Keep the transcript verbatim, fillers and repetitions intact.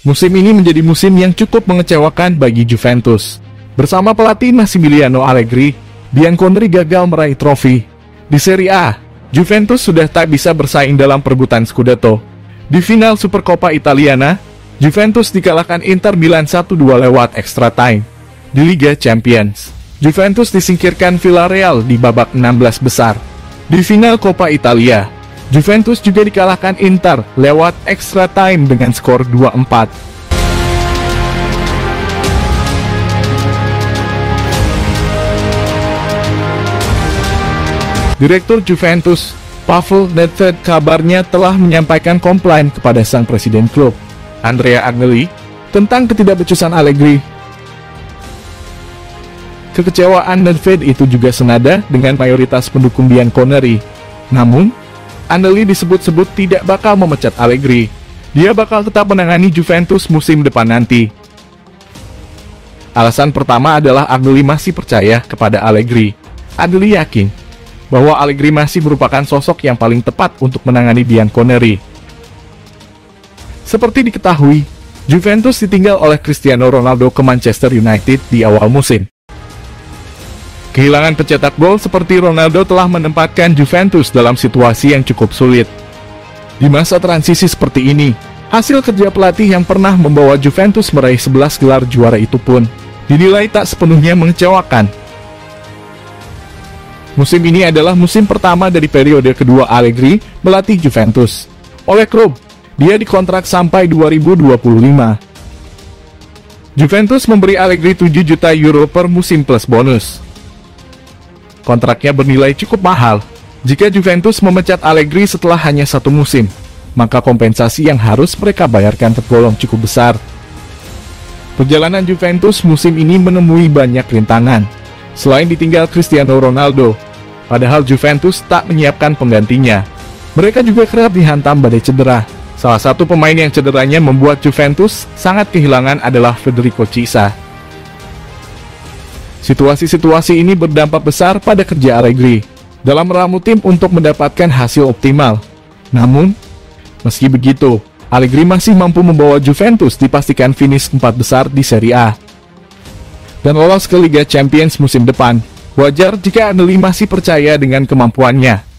Musim ini menjadi musim yang cukup mengecewakan bagi Juventus. Bersama pelatih Massimiliano Allegri, Bianconeri gagal meraih trofi. Di Serie A, Juventus sudah tak bisa bersaing dalam perebutan Scudetto. Di final Supercoppa Italiana, Juventus dikalahkan Inter Milan satu dua lewat extra time. Di Liga Champions, Juventus disingkirkan Villarreal di babak enam belas besar. Di final Coppa Italia, Juventus juga dikalahkan Inter lewat extra time dengan skor dua empat. Direktur Juventus, Pavel Nedved, kabarnya telah menyampaikan komplain kepada sang presiden klub, Andrea Agnelli, tentang ketidakbecusan Allegri. Kekecewaan Nedved itu juga senada dengan mayoritas pendukung Bianconeri. Namun, Agnelli disebut-sebut tidak bakal memecat Allegri. Dia bakal tetap menangani Juventus musim depan nanti. Alasan pertama adalah Agnelli masih percaya kepada Allegri. Agnelli yakin bahwa Allegri masih merupakan sosok yang paling tepat untuk menangani Bianconeri. Seperti diketahui, Juventus ditinggal oleh Cristiano Ronaldo ke Manchester United di awal musim. Kehilangan pencetak gol seperti Ronaldo telah menempatkan Juventus dalam situasi yang cukup sulit. Di masa transisi seperti ini, hasil kerja pelatih yang pernah membawa Juventus meraih sebelas gelar juara itu pun dinilai tak sepenuhnya mengecewakan. Musim ini adalah musim pertama dari periode kedua Allegri melatih Juventus. Oleh klub, dia dikontrak sampai dua ribu dua puluh lima. Juventus memberi Allegri tujuh juta euro per musim plus bonus. Kontraknya bernilai cukup mahal. Jika Juventus memecat Allegri setelah hanya satu musim, maka kompensasi yang harus mereka bayarkan tergolong cukup besar. Perjalanan Juventus musim ini menemui banyak rintangan. Selain ditinggal Cristiano Ronaldo, padahal Juventus tak menyiapkan penggantinya, mereka juga kerap dihantam badai cedera. Salah satu pemain yang cederanya membuat Juventus sangat kehilangan adalah Federico Chiesa. Situasi-situasi ini berdampak besar pada kerja Allegri dalam meramu tim untuk mendapatkan hasil optimal. Namun, meski begitu, Allegri masih mampu membawa Juventus dipastikan finish empat besar di Serie A dan lolos ke Liga Champions musim depan. Wajar jika Agnelli masih percaya dengan kemampuannya.